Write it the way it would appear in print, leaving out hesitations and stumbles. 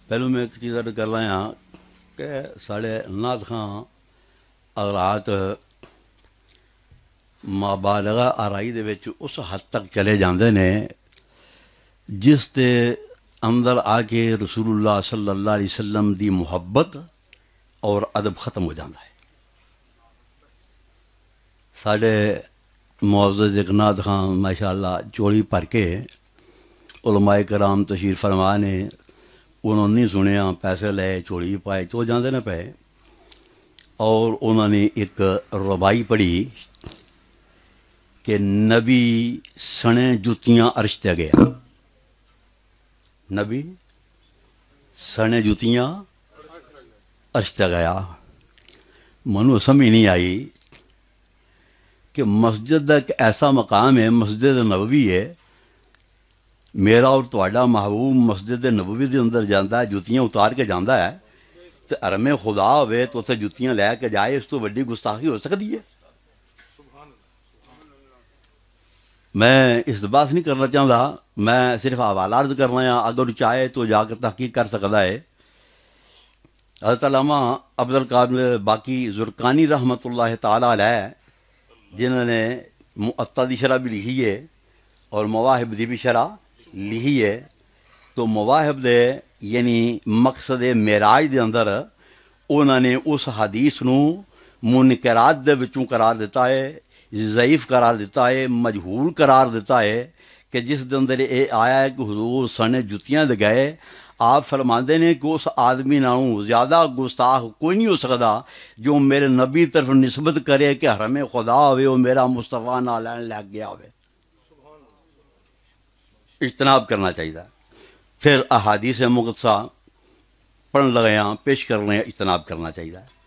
پہلو میں ایک چیز عرض کر رہا ہاں کہ ساڑھے نعت خاں حضرات مبالغہ آرائی دے وچ اس حد تک چلے جاندے نے جس دے اندر آ کے رسول اللہ صلی اللہ علیہ وسلم دی محبت اور ادب ختم ہو جاتا ہے. ساڑھے معزز اقناط خان ماشاء اللہ چوڑی بھر کے علماء کرام تشریف فرما نے انہوں نے نہیں سنیا پیسے لے چوڑی پائے تو جاندے نہ پے اور انہوں نے ایک ربائی پڑھی کہ نبی سنے جتیاں عرش تے گیا. نبی سنے جتیاں عرش تے گیا. منو سمجھ نہیں آئی کہ مسجد ایک ایسا مقام ہے, مسجد نبوی ہے, میرا اور تہاڈا محبوب مسجد نبوی دے اندر جاندا ہے, جتیاں اتار کے جاندا ہے, تو حرم خدا ہوئے تو اسے جتیاں لے کے جائے, اس تو بڑی گستاخی ہو سکتی ہے؟ میں اس بات نہیں کرنا چاہتا, میں صرف حوالہ عرض کر رہا ہوں, اگر چاہے تو جا کر تحقیق کر سکتا ہے. حضرت علامہ عبد القادر باقی زرقانی رحمۃ اللہ تعالیٰ علیہ جنہوں نے معطا دی شرح بھی لکھی ہے اور مواہب دی بھی شرح لکھی ہے, تو مواہب دے یعنی مقصد معراج دے اندر انہوں نے اس حدیث نو منکرات دے وچوں قرار دیتا ہے, ضعیف قرار دیتا ہے, مجہول قرار دیتا ہے, کہ جس دے اندر یہ آیا ہے کہ حضور سنے جتیاں دے گئے. آپ فرماندے نے کہ اس آدمی نالوں زیادہ گستاخ کوئی نہیں ہو سکتا جو میرے نبی طرف نسبت کرے کہ حرم خدا ہوئے وہ میرا مصطفیٰ نال لگ گیا ہوئے. اجتناب کرنا چاہیے. پھر احادیث مقدسہ پڑھن لگے ہیں, پیش کر رہے ہیں, اجتناب کرنا چاہیے.